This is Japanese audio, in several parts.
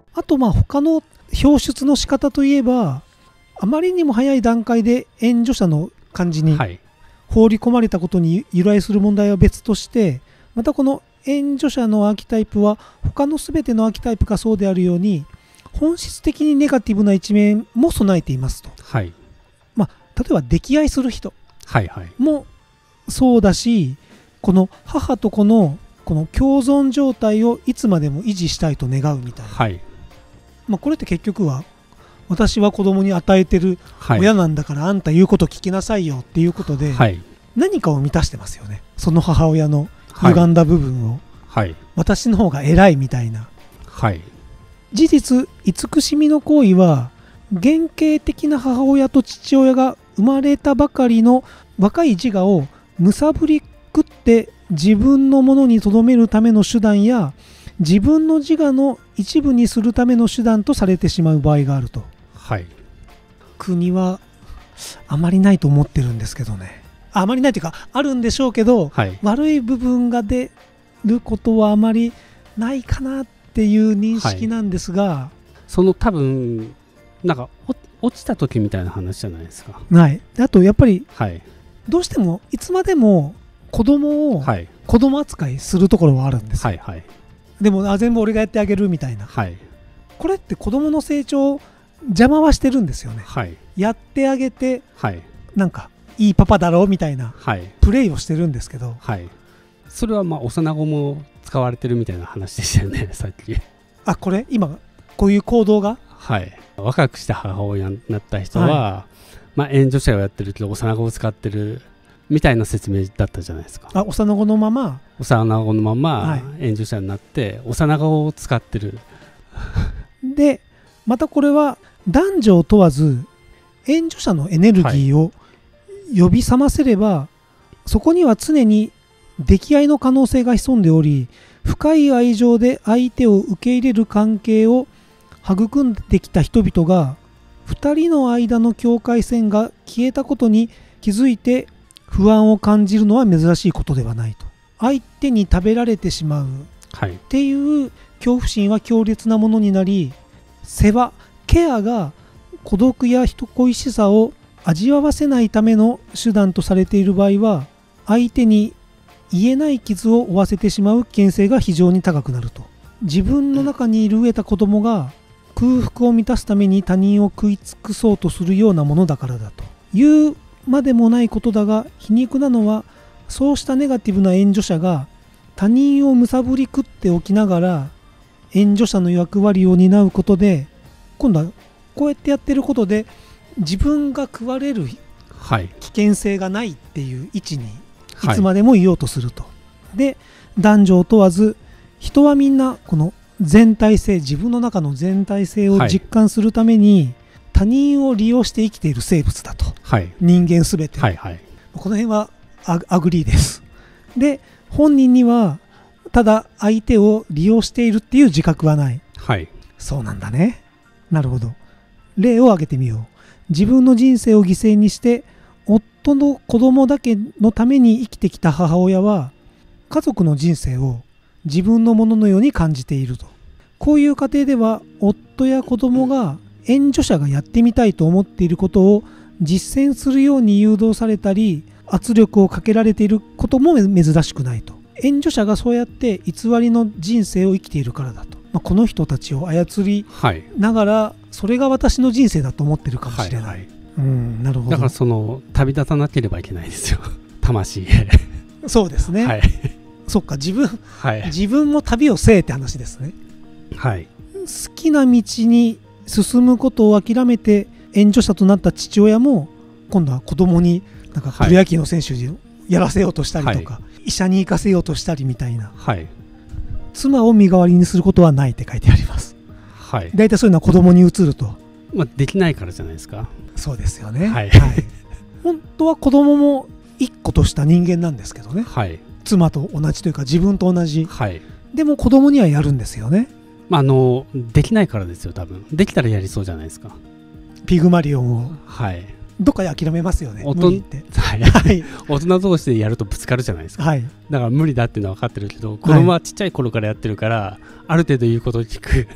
あと他の表出の仕方といえば、あまりにも早い段階で援助者の漢字に放り込まれたことに由来する問題は別として、またこの援助者のアーキタイプは他の全てのアーキタイプがそうであるように本質的にネガティブな一面も備えていますと。 はい。 例えば溺愛する人もそうだし、この母と子のこの共存状態をいつまでも維持したいと願うみたいな、 はい。 これって結局は私は子供に与えてる親なんだから、あんた言うこと聞きなさいよっていうことで、何かを満たしてますよね。その母親の歪んだ部分を、私の方が偉いみたいな、事実慈しみの行為は原型的な母親と父親が生まれたばかりの若い自我をむさぶり食って自分のものにとどめるための手段や自分の自我の一部にするための手段とされてしまう場合があると。国はあまりないと思ってるんですけどね。あまりないというかあるんでしょうけど、悪い部分が出ることはあまりないかなっていう認識なんですが、 その多分なんか落ちた時みたいな話じゃないですか。 あとやっぱり、どうしてもいつまでも子供を子供扱いするところはあるんですよ。でも全部俺がやってあげるみたいな、これって子供の成長を邪魔はしてるんですよね。やってあげて、なんかいいパパだろうみたいな、プレイをしてるんですけど、 それは幼子も使われてるみたいな話でしたよね、さっき。 これ今こういう行動が、 若くして母親になった人は、援助者をやってるけど幼子を使ってるみたいな説明だったじゃないですか。 幼子のまま援助者になって幼子を使ってるで、またこれは男女を問わず援助者のエネルギーを呼び覚ませれば、そこには常に溺愛の可能性が潜んでおり、深い愛情で相手を受け入れる関係を育んできた人々が2人の間の境界線が消えたことに気づいて不安を感じるのは珍しいことではないと。相手に食べられてしまうっていう恐怖心は強烈なものになり、世話ケアが孤独や人恋しさを味わわせないための手段とされている場合は、相手に言えない傷を負わせてしまう危険性が非常に高くなると。自分の中にいる飢えた子供が空腹を満たすために他人を食い尽くそうとするようなものだからだというまでもないことだが、皮肉なのはそうしたネガティブな援助者が他人をむさぶり食っておきながら援助者の役割を担うことで、今度はこうやってやってることで自分が食われる危険性がないっていう位置にいつまでもいようとすると。で、男女を問わず人はみんなこの全体性、自分の中の全体性を実感するために他人を利用して生きている生物だと、人間すべて、この辺はアグリーです。で、本人にはただ相手を利用しているっていう自覚はない、そうなんだね、なるほど。例を挙げてみよう。自分の人生を犠牲にして夫の子供だけのために生きてきた母親は家族の人生を自分のもののように感じていると。こういう家庭では夫や子供が援助者がやってみたいと思っていることを実践するように誘導されたり圧力をかけられていることも珍しくないと。援助者がそうやって偽りの人生を生きているからだと。この人たちを操りながら、それが私の人生だと思ってるかもしれない。なるほど。 だから旅立たなければいけないですよ、魂。 そうですね。そっか、自分も旅をせえって話ですね。好きな道に進むことを諦めて援助者となった父親も今度は子供になんかプロ野球の選手をやらせようとしたりとか、医者に行かせようとしたりみたいな、妻を身代わりにすることはないって書いてあります。だいたいそういうのは子供に移ると、 できないからじゃないですか。 そうですよね。本当は子供も一個とした人間なんですけどね、妻と同じというか自分と同じ、でも子供にはやるんですよね。 できないからですよ、多分。できたらやりそうじゃないですか。 ピグマリオンをどっかで諦めますよね。無理って、 大人同士でやるとぶつかるじゃないですか、だから無理だっていうのは分かってるけど、子供はちっちゃい頃からやってるから、ある程度言うことを聞く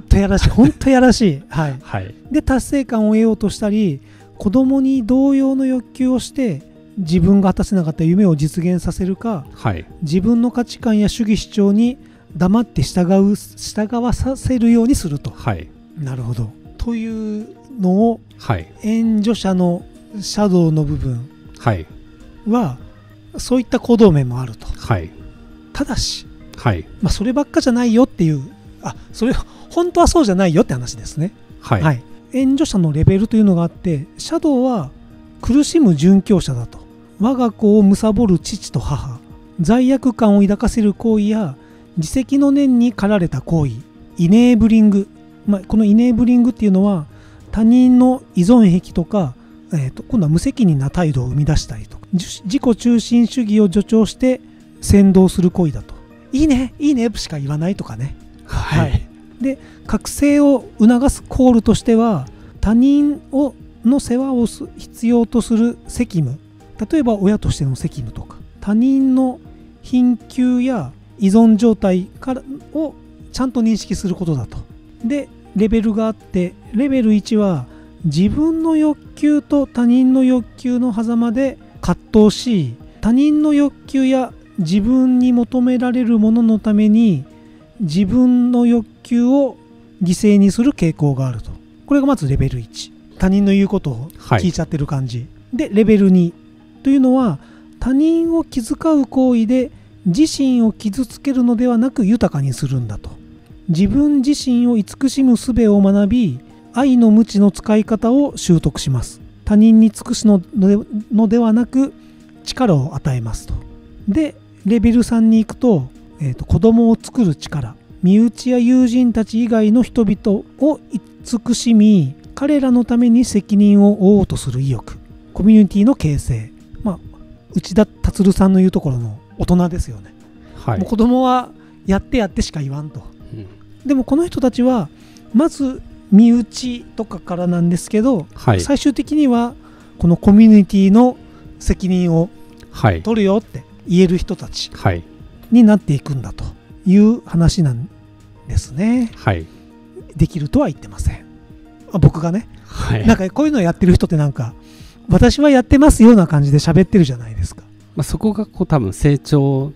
当やらしい、本当やらしい、はいはい。 で達成感を得ようとしたり、子供に同様の欲求をして自分が果たせなかった夢を実現させるか、 はい。 自分の価値観や主義主張に黙って従わさせるようにすると。 はい。 なるほど。というのをはい。 援助者のシャドウの部分はい。 はそういった行動面もあると。 はい。 ただし、 はい。 そればっかじゃないよっていう、それ本当はそうじゃないよって話ですね。 はい。 はい、援助者のレベルというのがあって、シャドウは苦しむ殉教者だと。我が子を貪る父と母、罪悪感を抱かせる行為や自責の念に駆られた行為、イネーブリング、このイネーブリングっていうのは他人の依存癖とか、今度は無責任な態度を生み出したりとか、自己中心主義を助長して扇動する行為だと。いいねいいねしか言わないとかね。 はい。 で、覚醒を促すコールとしては、他人の世話を必要とする責務、例えば親としての責務とか、他人の貧窮や依存状態をちゃんと認識することだと。で、レベルがあって、レベル1は自分の欲求と他人の欲求の狭間で葛藤し、他人の欲求や自分に求められるもののために自分の欲求を犠牲にする傾向があると。これがまずレベル1、他人の言うことを聞いちゃってる感じ、でレベル2というのは、他人を気遣う行為で自身を傷つけるのではなく豊かにするんだと。自分自身を慈しむ術を学び、愛の無知の使い方を習得します。他人に尽くすのではなく力を与えますと。でレベル3に行くと、子供を作る力、身内や友人たち以外の人々を慈しみ、彼らのために責任を負おうとする意欲、コミュニティの形成、内田達さんの言うところの大人ですよね。 はい。 もう子供はやってしか言わんと。でもこの人たちはまず身内とかからなんですけど、 はい、 最終的にはこのコミュニティの責任を取るよって言える人たちになっていくんだという話なんですね。 はい、 できるとは言ってません。僕がね、 はい、 なんかこういうのをやってる人ってなんか私はやってますような感じで喋ってるじゃないですか。 そこがこう多分成長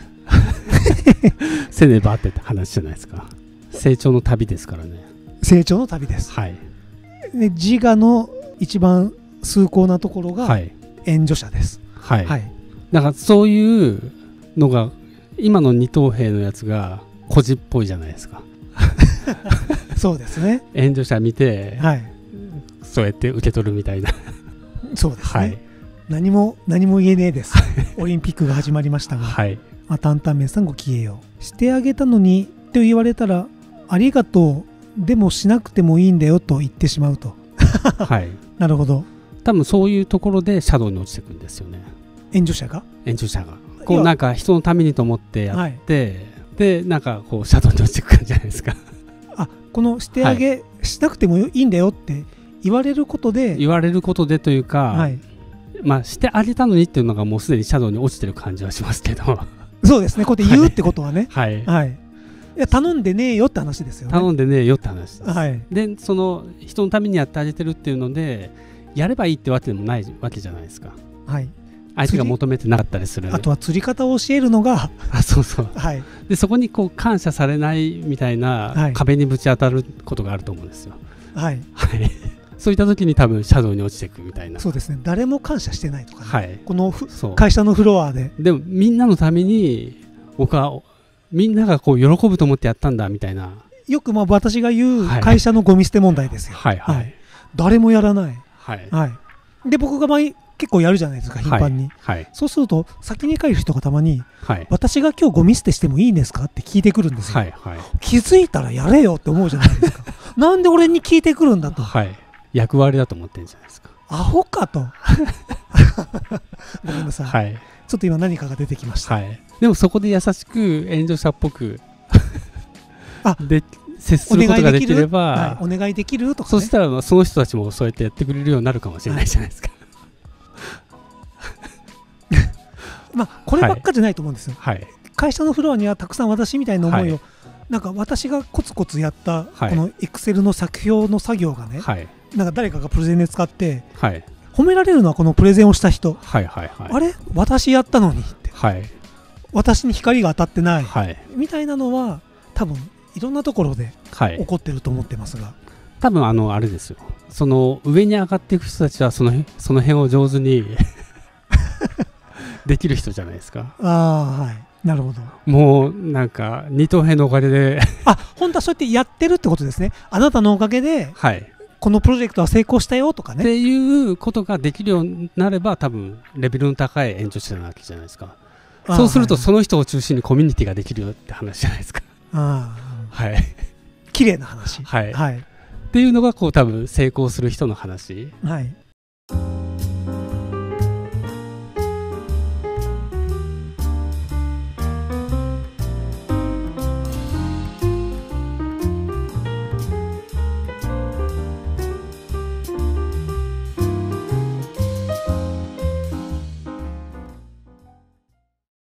せねばって話じゃないですか。成長の旅ですからね。 成長の旅です。 はい。 で自我の一番崇高なところが援助者です。 はい。はい、だからそういうのが今の二等兵のやつが孤児っぽいじゃないですか。 そうですね。 援助者見て、はい、そうやって受け取るみたいな。 そうですね。はい、何も言えねえです。オリンピックが始まりましたが、はい、担々麺さんごきげんよう。してあげたのにと言われたらありがとう、でもしなくてもいいんだよと言ってしまうと。はい。なるほど。 多分そういうところでシャドウに落ちてくるんですよね。 援助者がこうなんか人のためにと思ってやって、でなんかこうシャドウに落ちてくるんじゃないですか。 このしてあげ、しなくてもいいんだよって言われることでというか、してあげたのにっていうのがもうすでにシャドウに落ちてる感じはしますけど。 そうですね。こうやって言うってことはね。 はい。 はい。いや頼んでねえよって話ですよね。 頼んでねえよって話です。 はい。 でその人のためにやってあげてるっていうのでやればいいってわけでもないわけじゃないですか。 はい。 相手が求めてなかったりする。 あとは釣り方を教えるのがそうそう。 はい。 でそこにこう感謝されないみたいな壁にぶち当たることがあると思うんですよ。 はい。 はい。そういった時に多分シャドウに落ちていくみたいな。 そうですね。誰も感謝してないとかね。 はい。 この会社のフロアで。 でもみんなのために僕はみんながこう喜ぶと思ってやったんだみたいな。 よく私が言う会社のゴミ捨て問題ですよ。 はいはい。 誰もやらない。 はいはい。で僕が結構やるじゃないですか、頻繁に。 はい。 そうすると先に帰る人がたまに、 はい、 私が今日ゴミ捨てしてもいいんですかって聞いてくるんですよ。 はいはい。 気づいたらやれよって思うじゃないですか。なんで俺に聞いてくるんだと。 はい。役割だと思ってるんじゃないですか。 アホかと。ごめんなさい。 はい。 ちょっと今何かが出てきました。 はい。でもそこで優しく援助者っぽくで接することができれば、 お願いできるとか、ね、 そしたらその人たちもそうやってやってくれるようになるかもしれないじゃないですか。こればっかじゃないと思うんですよ。 はい。 会社のフロアにはたくさん私みたいな思いをなんか私がコツコツやったはいこの Excel の作表の作業がね、 はいなんか誰かがプレゼンで使ってはい褒められるのはこのプレゼンをした人、 はいはいはいあれ私やったのにってはい私に光が当たってない、 はいみたいなのは多分いろんなところではい起こってると思ってますが、 多分あれですよ、その上に上がっていく人たちはその辺を上手にできる人じゃないですか。 ああはいなるほど。 もうなんか二等辺のおかげであ本当はそうやってやってるってことですね。あなたのおかげではいこのプロジェクトは成功したよとかね。 っていうことができるようになれば多分レベルの高い援助者なわけじゃないですか。そうするとその人を中心にコミュニティができるよって話じゃないですか。 あはい綺麗な話。 はい、 はいっていうのがこう多分成功する人の話はい